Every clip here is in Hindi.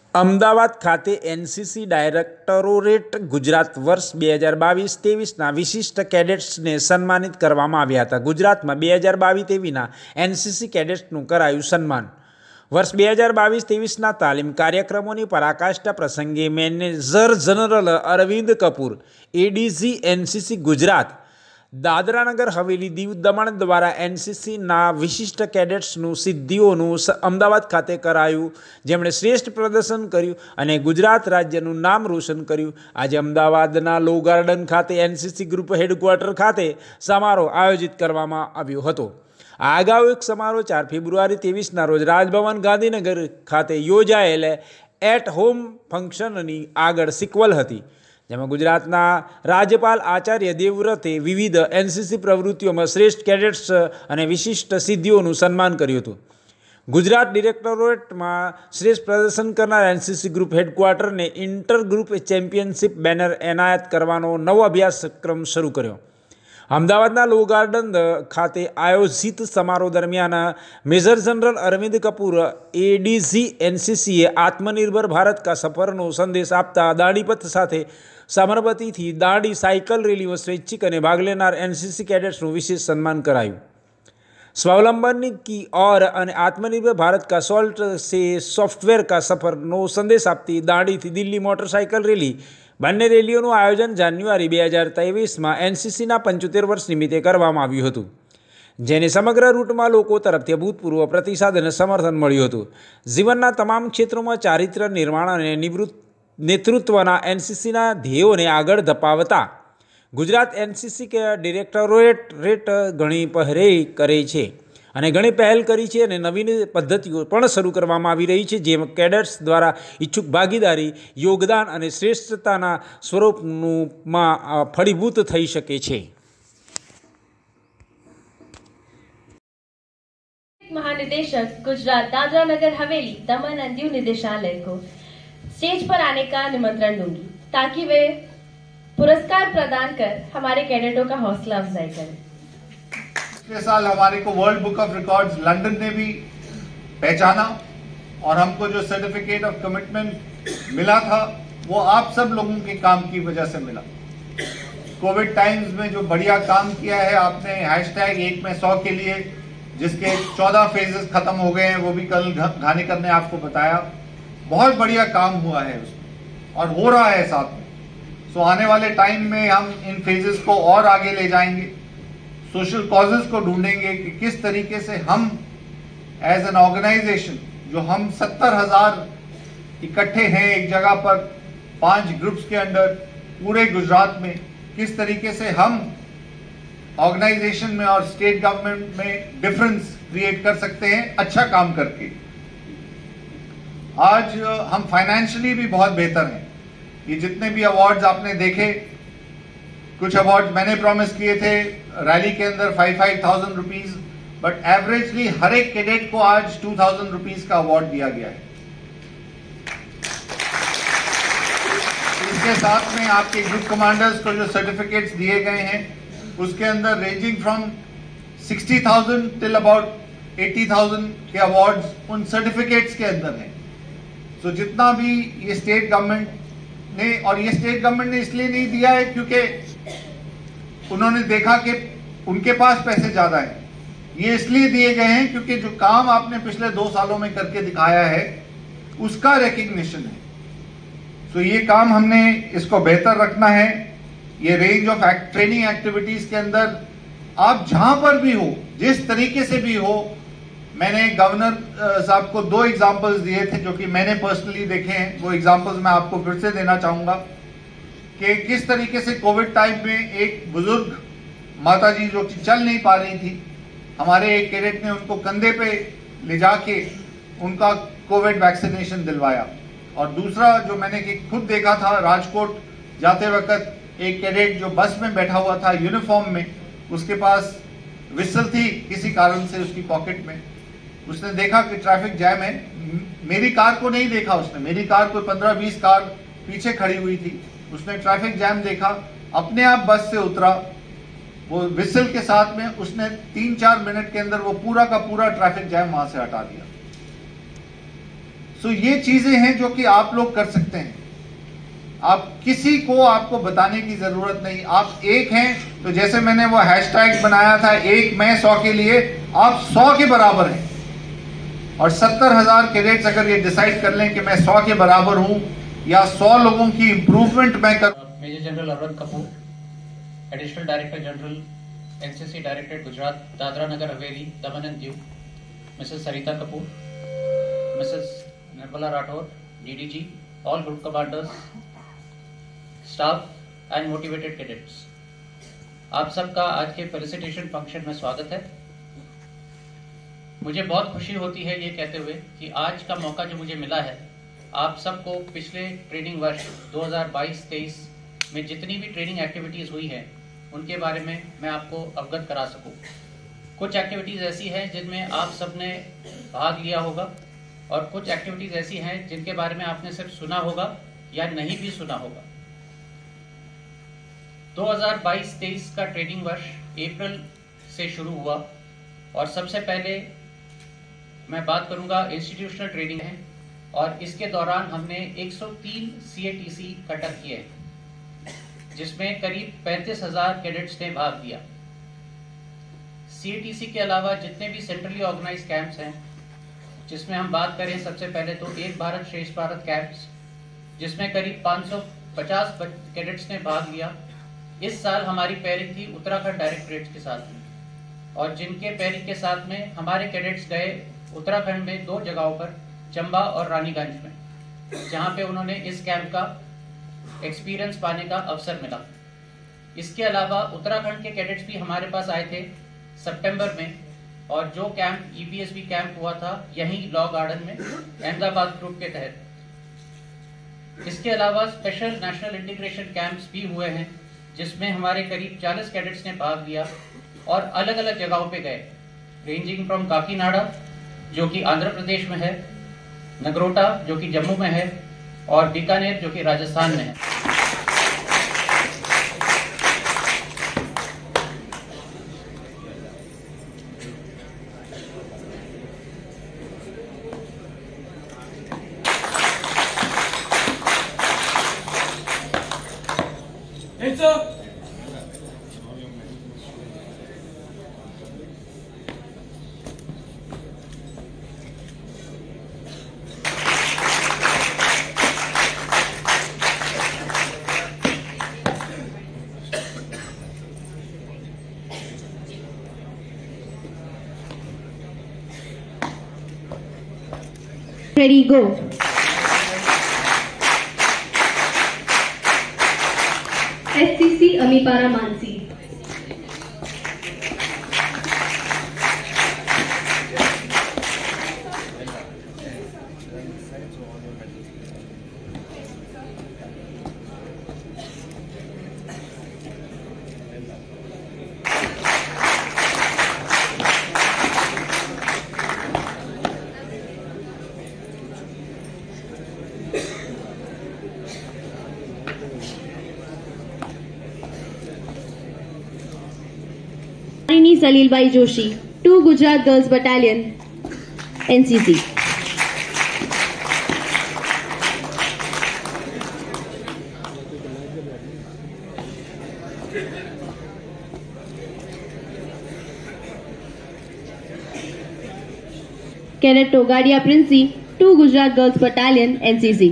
અમદાવાદ ખાતે એનસીસી ડાયરેક્ટોરેટ ગુજરાત વર્ષ 2022-23ના વિશિષ્ટ કેડેટ્સને સન્માનિત કરવામાં આવ્યા હતા. ગુજરાતમાં 2022-23ના એનસીસી કેડેટ્સનું કરાયું સન્માન. વર્ષ 2022-23ના તાલીમ કાર્યક્રમોની પરાકાષ્ઠા પ્રસંગે manager general Arvind Kapoor, ADG NCC Gujarat, Dadra Nagar Haveli, Diu Daman દ્વારા એનસીસીના વિશિષ્ટ કેડેટ્સનું સિદ્ધિઓનું અમદાવાદ ખાતે કરાયું, જેમણે શ્રેષ્ઠ પ્રદર્શન કર્યું અને ગુજરાત રાજ્યનું નામ રોશન કર્યું. આજે અમદાવાદના લો ગાર્ડન ખાતે એનસીસી ગ્રુપ હેડક્વાર્ટર ખાતે સમારોહ આયોજિત કરવામાં આવ્યો હતો. આ અગાઉ એક સમારોહ 4 ફેબ્રુઆરી 23ના રોજ રાજભવન ગાંધીનગર ખાતે યોજાયેલ એટ હોમ ફંક્શનની આગળ સિક્વલ હતી, જેમાં ગુજરાતના રાજ્યપાલ આચાર્ય દેવવ્રતે વિવિધ એનસીસી પ્રવૃત્તિઓમાં શ્રેષ્ઠ કેડેટ્સ અને વિશિષ્ટ સિદ્ધિઓનું સન્માન કર્યું હતું. ગુજરાત ડિરેક્ટોરેટમાં શ્રેષ્ઠ પ્રદર્શન કરનાર એનસીસી ગ્રુપ હેડક્વાર્ટરને ઇન્ટર ગ્રુપ ચેમ્પિયનશિપ બેનર એનાયત કરવાનો નવો અભ્યાસક્રમ શરૂ કર્યો. અમદાવાદના લો ગાર્ડન ખાતે આયોજિત સમારોહ દરમિયાન major general Arvind Kapoor, ADG એનસીસીએ આત્મનિર્ભર ભારત કા સફરનો સંદેશ આપતા દાંડીપથ સાથે સાબરમતીથી દાંડી સાયકલ રેલીમાં સ્વૈચ્છિક અને ભાગ લેનાર એનસીસી કેડેટ્સનું વિશેષ સન્માન કરાયું. स्वावलंबन की और आत्मनिर्भर भारत का सॉल्ट से सॉफ्टवेर का सफरનો સંદેશ આપતી દાંડીથી દિલ્હી મોટરસાઇકલ રેલી, બંને રેલીઓનું આયોજન જાન્યુઆરી 2023માં એનસીસીના 75 વર્ષ નિમિત્તે કરવામાં આવ્યું હતું, જેને સમગ્ર રૂટમાં લોકો તરફથી અભૂતપૂર્વ પ્રતિસાદ અને સમર્થન મળ્યું હતું. જીવનના તમામ ક્ષેત્રોમાં ચારિત્ર્ય નિર્માણ અને નેતૃત્વના એનસીસીના ધ્યેયોને આગળ ધપાવતા ગુજરાત એનસીસી કે ડિરેક્ટોરેટ ઘણી પહેલ કરે છે અને ઘણી પહેલ કરી છે અને નવીન પદ્ધતિઓ પણ શરૂ કરવામાં આવી રહી છે, જેમાં કેડેટ્સ દ્વારા ઈચ્છુક ભાગીદારી, યોગદાન અને શ્રેષ્ઠતાના સ્વરૂપમાં ફળીભૂત થઈ શકે છે. महानिदेशक गुजरात दादरा नगर हवेली दमन एंड दीव निदेशालय को स्टेज पर आने का निमंत्रण दूंगी, ताकि वे पुरस्कार प्रदान कर हमारे कैडेटों का हौसला अफजाई करें. पिछले साल हमारे को World Book of Records London ने भी पहचाना और हमको जो सर्टिफिकेट ऑफ कमिटमेंट मिला था वो आप सब लोगों के काम की वजह से मिला. कोविड टाइम्स में जो बढ़िया काम किया है आपने, हैशटैग 1 में 100 के लिए, जिसके 14 फेजेस खत्म हो गए हैं, वो भी कल घानीकर ने आपको बताया. बहुत बढ़िया काम हुआ है उसमें और हो रहा है साथ में. सो आने वाले टाइम में हम इन फेजेस को और आगे ले जाएंगे, सोशल कॉजेस को ढूंढेंगे कि किस तरीके से हम एज एन ऑर्गेनाइजेशन, जो हम 70,000 इकट्ठे हैं एक जगह पर 5 ग्रुप्स के अंडर पूरे गुजरात में, किस तरीके से हम ऑर्गेनाइजेशन में और स्टेट गवर्नमेंट में डिफरेंस क्रिएट कर सकते हैं अच्छा काम करके. आज हम फाइनेंशियली भी बहुत बेहतर हैं. ये जितने भी अवार्ड्स आपने देखे, कुछ अवार्ड्स मैंने प्रॉमिस किए थे रैली के अंदर 5,000 रुपीज, बट एवरेजली हर एक कैडेट को आज 2,000 रुपीज का अवार्ड दिया गया है. इसके साथ में आपके ग्रुप कमांडर्स को जो सर्टिफिकेट्स दिए गए हैं उसके अंदर रेंजिंग फ्रॉम 60,000 टिल अबाउट 80,000 के अवार्ड्स उन सर्टिफिकेट्स के अंदर हैं. सो जितना भी ये स्टेट गवर्नमेंट ने, और ये स्टेट गवर्नमेंट ने इसलिए नहीं दिया है क्योंकि उन्होंने देखा कि उनके पास पैसे ज्यादा हैं, ये इसलिए दिए गए हैं क्योंकि जो काम आपने पिछले 2 सालों में करके दिखाया है उसका रिकग्निशन है. सो ये काम हमने इसको बेहतर रखना है. ये रेंज ऑफ ट्रेनिंग एक्टिविटीज के अंदर आप जहां पर भी हो, जिस तरीके से भी हो, मैंने गवर्नर साहब को 2 एग्जाम्पल्स दिए थे जो कि मैंने पर्सनली देखे हैं. वो एग्जाम्पल्स मैं आपको फिर से देना चाहूंगा कि किस तरीके से कोविड टाइम में एक बुजुर्ग माता जी जो कि चल नहीं पा रही थी, हमारे एक कैडेट ने उनको कंधे पे ले जाके उनका कोविड वैक्सीनेशन दिलवाया. और दूसरा जो मैंने खुद देखा था, राजकोट जाते वक्त एक कैडेट जो बस में बैठा हुआ था यूनिफॉर्म में, उसके पास विसल थी किसी कारण से उसकी पॉकेट में. उसने देखा कि ट्रैफिक जैम है, मेरी कार को नहीं देखा उसने, मेरी कार कोई 15-20 कार पीछे खड़ी हुई थी, उसने ट्रैफिक जैम देखा, अपने आप बस से उतरा, वो विसल के साथ में उसने 3-4 मिनट के अंदर वो पूरा का पूरा ट्रैफिक जैम वहां से हटा दिया. सो ये चीजें हैं जो कि आप लोग कर सकते हैं। आप किसी को आपको बताने की जरूरत नहीं। आप एक हैं, तो जैसे मैंने वो हैशटैग बनाया था, एक मैं 100 के लिए, आप 100 के बराबर हैं। और 70,000 कैडेट्स अगर ये डिसाइड कर लें कि मैं 100 के बराबर हूं या 100 लोगों की इंप्रूवमेंट मैं कर। Major general Arvind Kapoor, additional director general NCC directorate Gujarat Dadra Nagar Haveli Daman and Diu, Mrs Sarita Kapoor, Mrs Nirmala Rathore, DDG, all group commanders, staff and motivated cadets, आप सबका आज के फेलिसिटेशन फंक्शन में स्वागत है। मुझे बहुत खुशी होती है ये कहते हुए कि आज का मौका जो मुझे मिला है, आप सबको पिछले ट्रेनिंग वर्ष 2022-23 में जितनी भी ट्रेनिंग एक्टिविटीज़ हुई हैं उनके बारे में मैं आपको अवगत करा सकूं। कुछ एक्टिविटीज़ ऐसी हैं जिनमें आप सबने भाग लिया होगा और कुछ एक्टिविटीज़ ऐसी हैं जिनके बारे में आपने सिर्फ सुना होगा या नहीं भी सुना होगा। 2022-23 का ट्रेनिंग वर्ष अप्रैल से शुरू हुआ और सबसे पहले मैं बात करूंगा इंस्टीट्यूशनल ट्रेनिंग है और इसके दौरान हमने 103 CATC कटअप किए जिसमें करीब 35,000 कैडेट्स ने भाग लिया। CATC के अलावा जितने भी सेंट्रली ऑर्गेनाइज कैंप्स हैं, जिसमें हम बात करें सबसे पहले तो एक भारत श्रेष्ठ भारत कैंप्स, जिसमें करीब 550 कैडेट्स ने भाग लिया। इस साल हमारी पेयरिंग थी उत्तराखंड डायरेक्टरेट के साथ में और जिनके पेयरिंग के साथ में हमारे कैडेट्स गए उत्तराखंड में 2 जगहों पर, चंबा और रानीगंज में, जहां पे उन्होंने इस कैंप का एक्सपीरियंस पाने का अवसर मिला। इसके अलावा उत्तराखंड के कैडेट्स भी हमारे पास आए थे सितंबर में और जो कैंप EPSB कैंप हुआ था यहीं लॉ गार्डन में अहमदाबाद ग्रुप के तहत। इसके अलावा स्पेशल नेशनल इंटीग्रेशन कैंप्स भी हुए हैं जिसमें हमारे करीब 40 कैडेट्स ने भाग लिया और अलग अलग जगहों पे गए, रेंजिंग फ्रॉम काकीनाडा जो कि आंध्र प्रदेश में है, नगरोटा जो कि जम्मू में है और बीकानेर जो कि राजस्थान में है। Ready, go. SCC Amipara Mansi. Salilbai Joshi, 2 Gujarat girls battalion NCC। Cadet Togadia Princy, 2 Gujarat girls battalion NCC।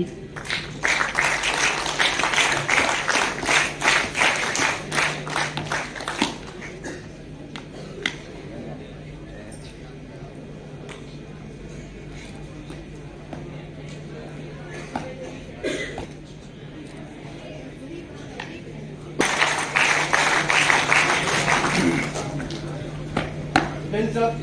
Hands up.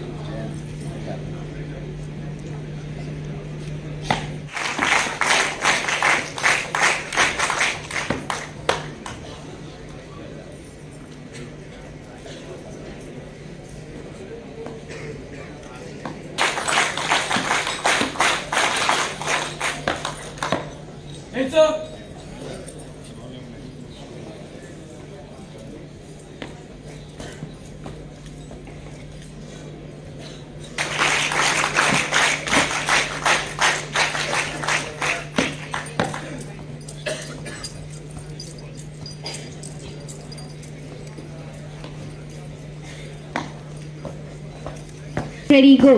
Hands up. Ready, go.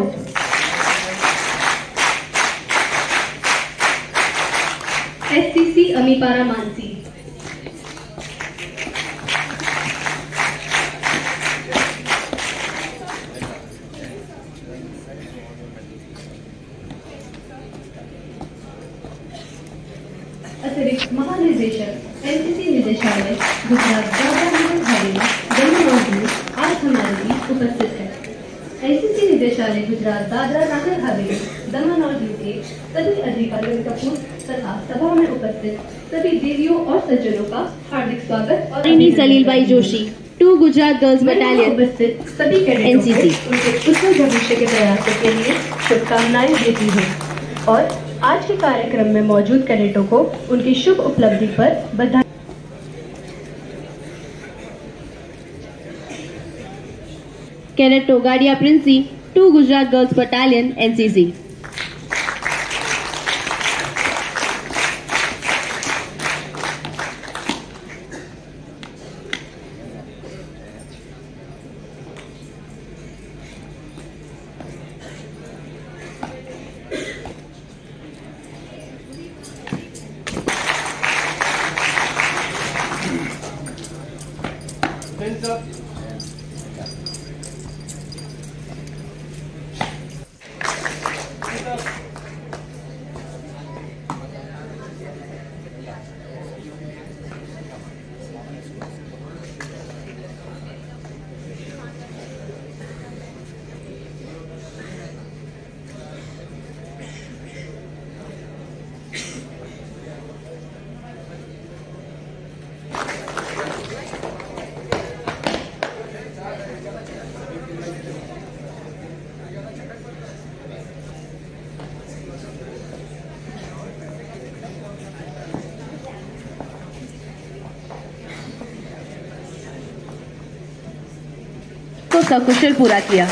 SCC Amipara Mansi. अतिरिक्त महानिदेशक एनसीसी निदेशालय गुजरात दादरा नगर हवेली जम्मू आज हमारे बीच उपस्थित है। एनसीसी निदेशालय गुजरात दादरा नगर हवेली दमन और दीव के सभी अधिकारियों का तथा सभा में उपस्थित सभी देवियों और सज्जनों का हार्दिक स्वागत और सलील भाई जोशी 2 गुजरात गर्ल्स बटालियन उपस्थित सभी कैडेटों को उनके उज्जवल भविष्य के प्रयासों के लिए शुभकामनाएं देती हूँ और आज के कार्यक्रम में मौजूद कैडेटों को उनकी शुभ उपलब्धि पर बधाई। Cadet Togadia Princy 2 Gujarat girls battalion NCC. Hands up. को सकुशल पूरा किया।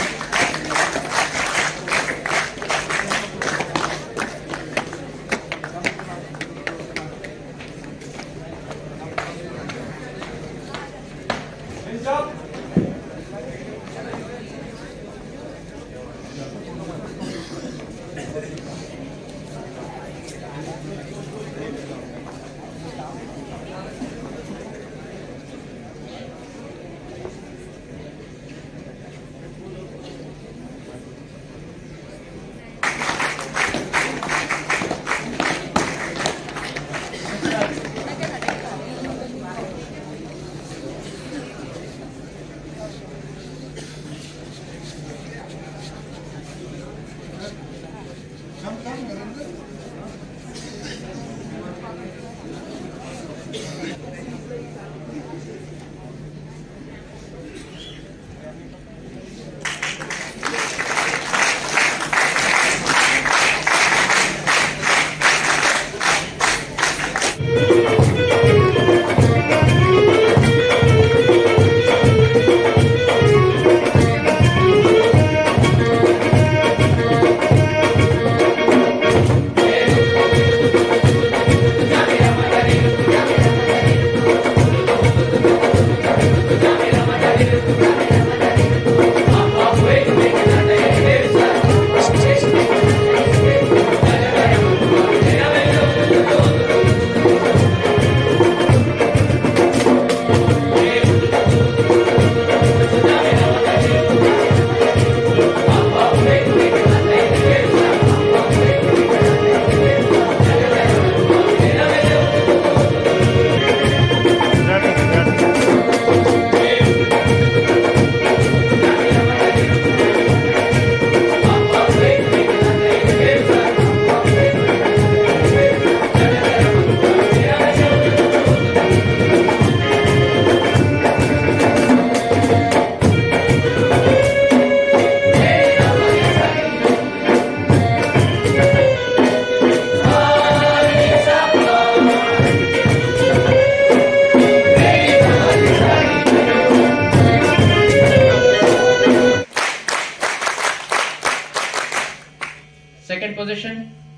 Hands up. Second position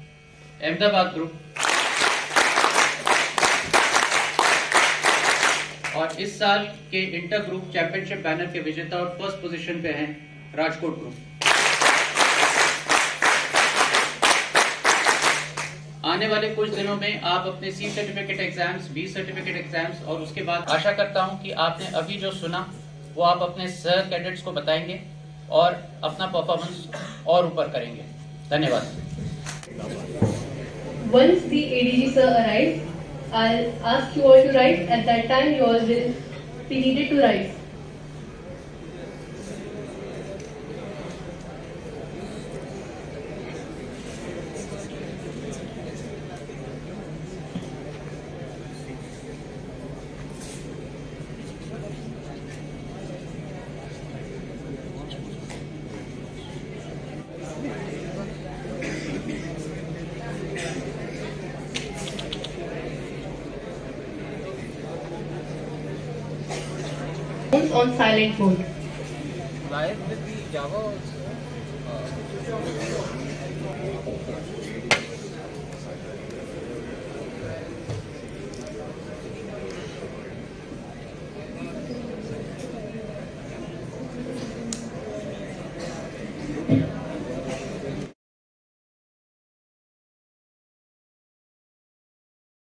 Ahmedabad group, और इस साल के इंटर ग्रुप चैंपियनशिप बैनर के विजेता और फर्स्ट पोजीशन पे हैं राजकोट ग्रुप। आने वाले कुछ दिनों में आप अपने C certificate exams, B certificate exams और उसके बाद आशा करता हूं कि आपने अभी जो सुना वो आप अपने सह कैडेट्स को बताएंगे और अपना परफॉर्मेंस और ऊपर करेंगे। धन्यवाद। Once the ADG sir arrives, I'll ask you all to rise. At that time, you all will be needed to rise. On silent mode. Live with the Java